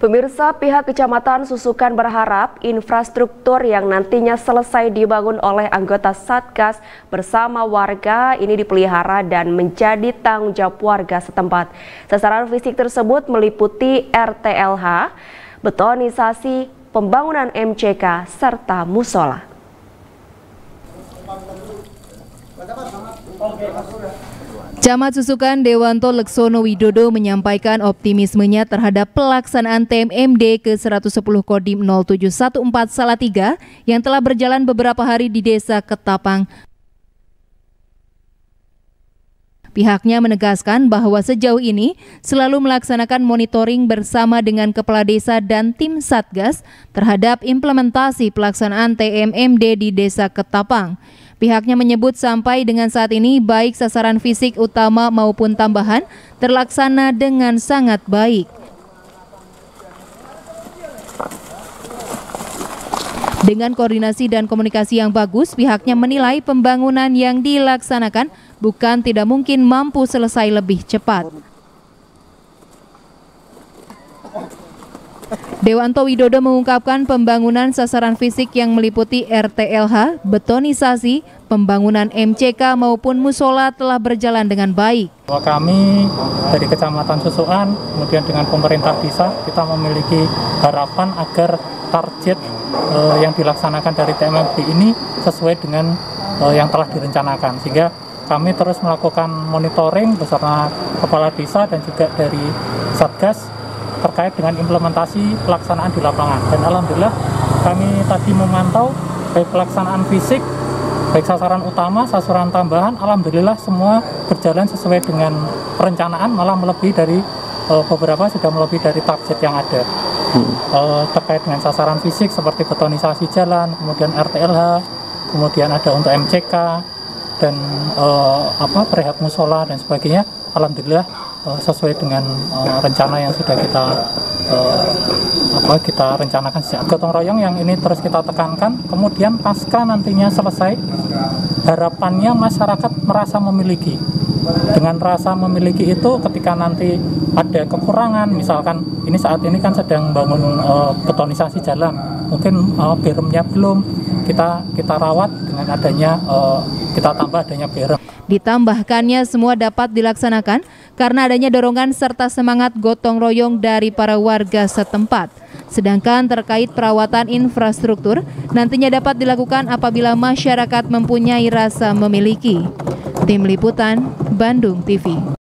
Pemirsa, pihak Kecamatan Susukan berharap infrastruktur yang nantinya selesai dibangun oleh anggota Satgas bersama warga ini dipelihara dan menjadi tanggung jawab warga setempat. Sasaran fisik tersebut meliputi RTLH, betonisasi, pembangunan MCK, serta musola. Camat Susukan Dewanto Leksono Widodo menyampaikan optimismenya terhadap pelaksanaan TMMD ke-110 Kodim 0714 Salatiga yang telah berjalan beberapa hari di Desa Ketapang. Pihaknya menegaskan bahwa sejauh ini selalu melaksanakan monitoring bersama dengan Kepala Desa dan tim Satgas terhadap implementasi pelaksanaan TMMD di Desa Ketapang. Pihaknya menyebut sampai dengan saat ini baik sasaran fisik utama maupun tambahan terlaksana dengan sangat baik. Dengan koordinasi dan komunikasi yang bagus, pihaknya menilai pembangunan yang dilaksanakan bukan tidak mungkin mampu selesai lebih cepat. Dewanto Widodo mengungkapkan pembangunan sasaran fisik yang meliputi RTLH, betonisasi, pembangunan MCK maupun musola telah berjalan dengan baik. Kami dari Kecamatan Susukan, kemudian dengan pemerintah desa, kita memiliki harapan agar target yang dilaksanakan dari TMMD ini sesuai dengan yang telah direncanakan. Sehingga kami terus melakukan monitoring beserta Kepala Desa dan juga dari Satgas terkait dengan implementasi pelaksanaan di lapangan. Dan alhamdulillah kami tadi memantau baik pelaksanaan fisik, baik sasaran utama, sasaran tambahan, alhamdulillah semua berjalan sesuai dengan perencanaan, malah melebihi dari beberapa sudah melebihi dari target yang ada. Terkait dengan sasaran fisik seperti betonisasi jalan, kemudian RTLH, kemudian ada untuk MCK dan rehab musola dan sebagainya, alhamdulillah sesuai dengan rencana yang sudah kita rencanakan sejak gotong royong yang ini terus kita tekankan. Kemudian pasca nantinya selesai, harapannya masyarakat merasa memiliki. Dengan rasa memiliki itu, ketika nanti ada kekurangan, misalkan ini saat ini kan sedang bangun betonisasi jalan, mungkin beremnya belum, kita rawat dengan adanya kita tambah adanya berem. Ditambahkannya semua dapat dilaksanakan karena adanya dorongan serta semangat gotong royong dari para warga setempat. Sedangkan terkait perawatan infrastruktur nantinya dapat dilakukan apabila masyarakat mempunyai rasa memiliki. Tim Liputan, Bandung TV.